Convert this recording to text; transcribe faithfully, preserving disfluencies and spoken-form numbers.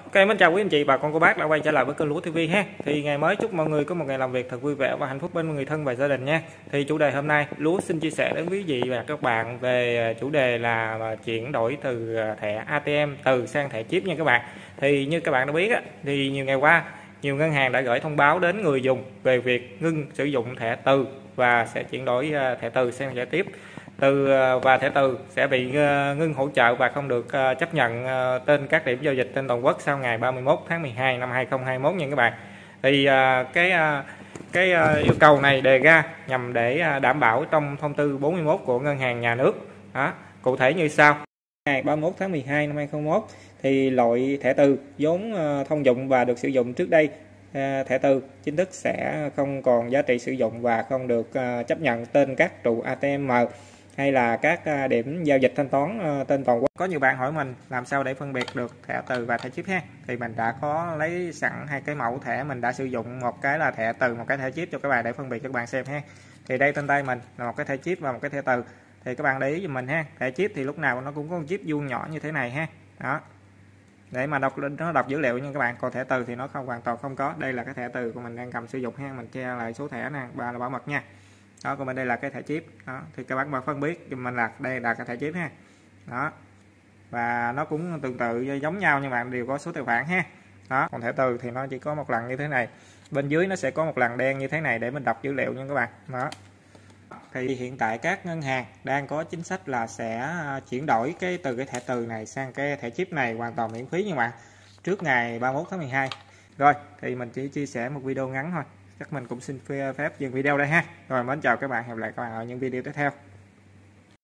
Ok, mến chào quý anh chị, bà con cô bác đã quay trở lại với kênh Lúa ti vi ha. Thì ngày mới chúc mọi người có một ngày làm việc thật vui vẻ và hạnh phúc bên người thân và gia đình nha. Thì chủ đề hôm nay Lúa xin chia sẻ đến quý vị và các bạn về chủ đề là chuyển đổi từ thẻ a tê em từ sang thẻ chip nha các bạn. Thì như các bạn đã biết á, thì nhiều ngày qua nhiều ngân hàng đã gửi thông báo đến người dùng về việc ngưng sử dụng thẻ từ và sẽ chuyển đổi thẻ từ sang thẻ tiếp. Từ và thẻ từ sẽ bị ngưng hỗ trợ và không được chấp nhận trên các điểm giao dịch trên toàn quốc sau ngày ba mươi mốt tháng mười hai năm hai nghìn không trăm hai mươi mốt nha các bạn. Thì cái cái yêu cầu này đề ra nhằm để đảm bảo trong thông tư bốn mươi mốt của ngân hàng nhà nước. Đó, cụ thể như sau: ngày ba mươi mốt tháng mười hai năm hai nghìn không trăm hai mươi mốt thì loại thẻ từ vốn thông dụng và được sử dụng trước đây, thẻ từ chính thức sẽ không còn giá trị sử dụng và không được chấp nhận trên các trụ a tê em hay là các điểm giao dịch thanh toán trên toàn quốc. Có nhiều bạn hỏi mình làm sao để phân biệt được thẻ từ và thẻ chip ha. Thì mình đã có lấy sẵn hai cái mẫu thẻ mình đã sử dụng, một cái là thẻ từ, một cái thẻ chip cho các bạn để phân biệt cho các bạn xem ha. Thì đây trên tay mình là một cái thẻ chip và một cái thẻ từ. Thì các bạn để ý giùm mình ha. Thẻ chip thì lúc nào nó cũng có một chip vuông nhỏ như thế này ha. Đó. Để mà đọc lên nó đọc dữ liệu nha các bạn. Còn thẻ từ thì nó không hoàn toàn không có. Đây là cái thẻ từ của mình đang cầm sử dụng ha. Mình che lại số thẻ nè, và là bảo mật nha. Đó, còn bên đây là cái thẻ chip. Đó, thì các bạn mà phân biết cho mình là đây là cái thẻ chip ha. Đó. Và nó cũng tương tự giống nhau nhưng bạn đều có số tài khoản ha. Đó, còn thẻ từ thì nó chỉ có một lần như thế này. Bên dưới nó sẽ có một lần đen như thế này để mình đọc dữ liệu nha các bạn. Đó. Thì hiện tại các ngân hàng đang có chính sách là sẽ chuyển đổi cái từ cái thẻ từ này sang cái thẻ chip này hoàn toàn miễn phí nha các bạn, trước ngày ba mươi mốt tháng mười hai. Rồi, thì mình chỉ chia sẻ một video ngắn thôi. Chắc mình cũng xin phép dừng video đây ha. Rồi, mến chào các bạn, hẹn gặp lại các bạn ở những video tiếp theo.